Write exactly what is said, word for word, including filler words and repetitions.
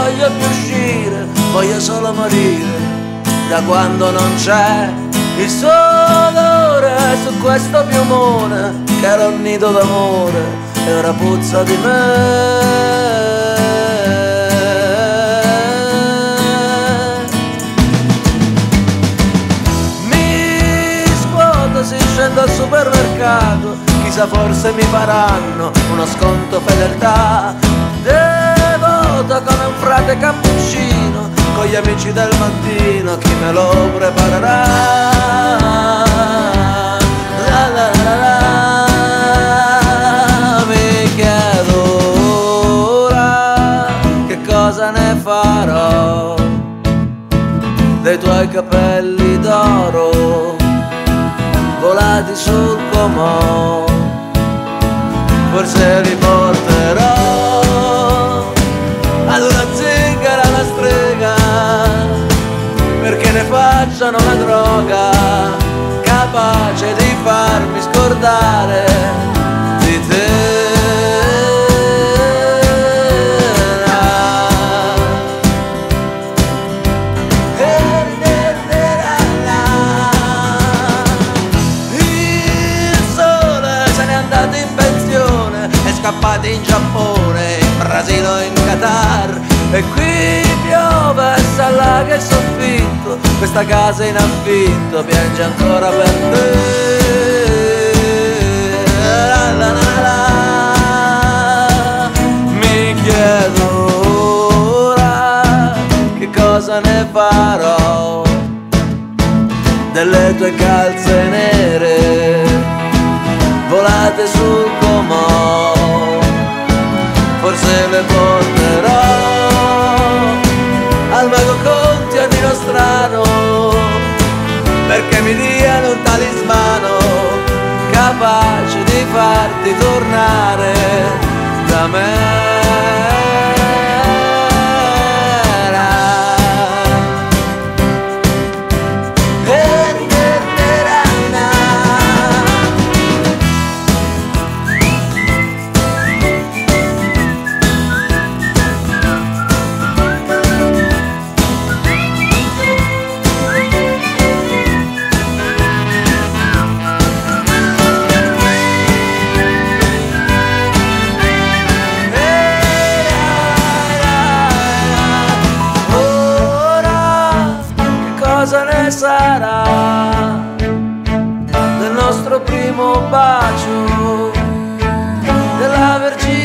voglio più uscire, voglio solo morire, da quando non c'è il suo odore su questo piumone che era un nido d'amore e ora puzza di me. Si scendo al supermercato, chissà forse mi faranno uno sconto fedeltà. Devoto come un frate cappuccino, con gli amici del mattino, chi me lo preparerà? La la la la. Mi chiedo ora che cosa ne farò dei tuoi capelli d'oro volati sul comò, forse li porterò ad una zingara alla strega, perché ne facciano una droga capace di farmi scordare di te. Scappati in Giappone, in Brasile o in Qatar, e qui piove e s'allaga il soffitto, questa casa in affitto piange ancora per te. La la la la. Mi chiedo ora che cosa ne farò delle tue calze nere volate sul comò, forse le porterò al mago Conti a Nino Strano, perché mi diano un talismano capace di farti tornare da me. Cosa ne sarà del nostro primo bacio, della verginità